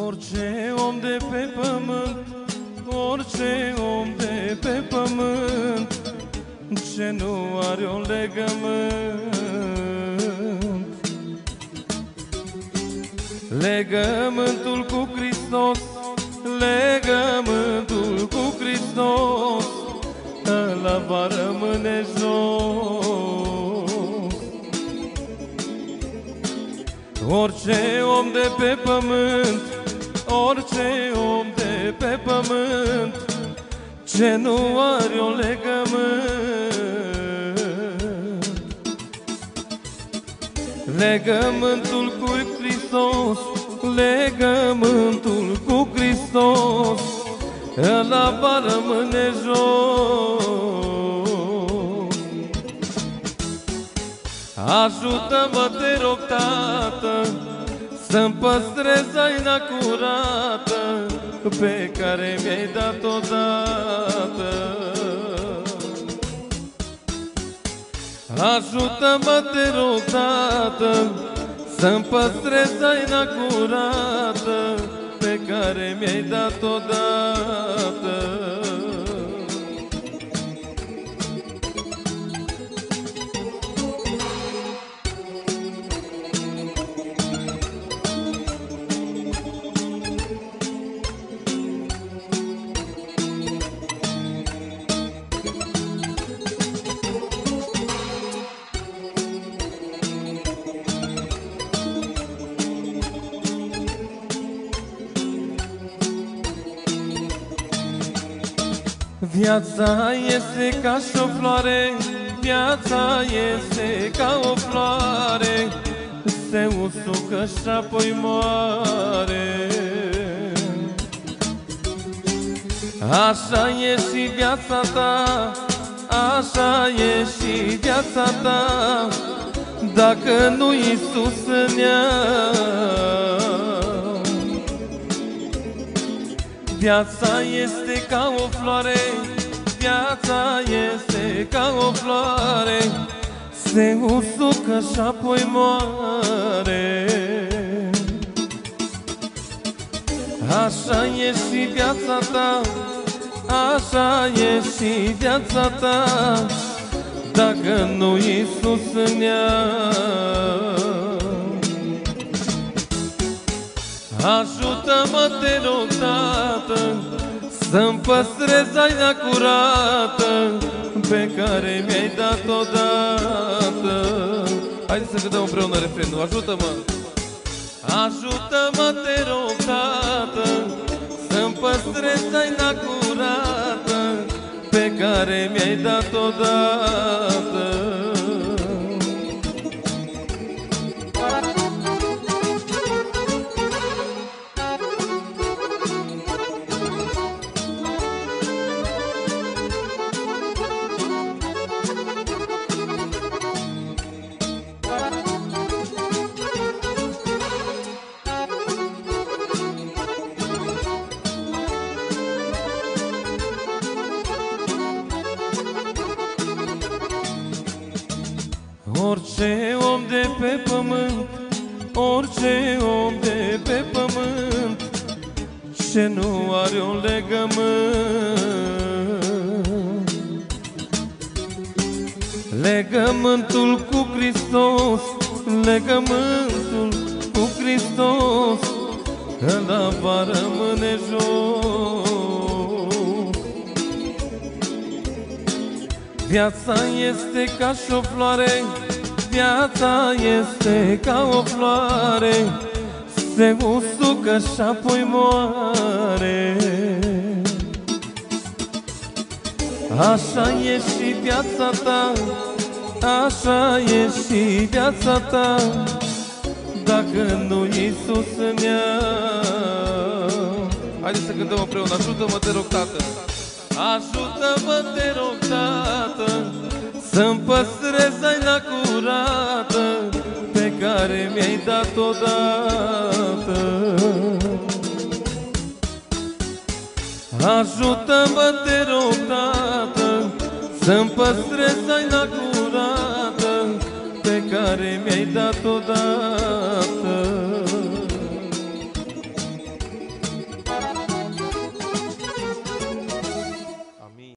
Orice om de pe pământ, orice om de pe pământ, ce nu are un legământ, legământul cu Hristos, legământul cu Hristos, ăla va rămâne jos. Orice om de pe pământ, orice om de pe pământ, ce nu are un legământ, legământul cu Hristos, legământul cu Hristos, ăla va rămâne jos. Ajută-mă, te rog, Tată, să-mi păstrez haina curată pe care mi-ai dat odată. Ajută-mă, te rog, Tată, să-mi păstrez haina curată pe care mi-ai dat odată. Viața este ca și o floare, viața este ca o floare, se usucă și apoi moare. Așa e și viața ta, așa e și viața ta, dacă nu Iisus în ea. Viața este ca o floare, viața este ca o floare, se usucă și apoi moare. Așa e și viața ta, așa e și viața ta, dacă nu Iisus în ea. Ajută-mă, te rog, Tată, să-mi păstrez haina curată pe care mi-ai dat odată. Haideți să cântăm împreună refrenul. Ajută-mă! Ajută-mă, te rog, Tată, să-mi păstrez haina curată pe care mi-ai dat odată. Orice om de pe pământ, orice om de pe pământ, ce nu are un legământ, legământul cu Hristos, legământul cu Hristos, ăla va rămâne jos. Viața este ca și o floare, viața este ca o floare, se usucă și apoi moare. Așa e și viața ta, așa e și viața ta, dacă nu Iisus în ea. Haideți să cântăm împreună. Ajută-mă, te rog, Tată, ajută-mă, te rog, Tată, să-mi păstrez haina curată pe care mi-ai dat odată. Ajută-mă, te rog, Tată, să-mi păstrez haina curată pe care mi-ai dat odată.